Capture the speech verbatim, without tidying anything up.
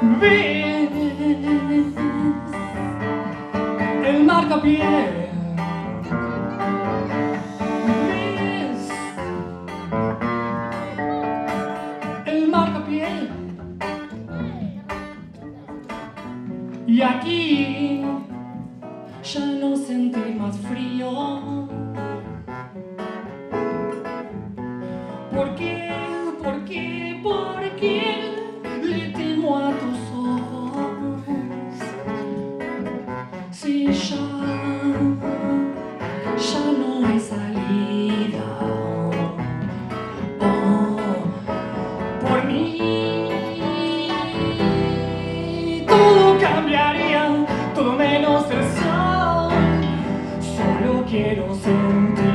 ves el marcapié, ves el marcapié, y aquí ya no sentí más frío. ¿Por qué? ¿Por qué? ¿Por qué le temo a tus ojos? Si ya, ya no hay salida. Oh, por mí todo cambiaría, todo menos el sol. Solo quiero sentir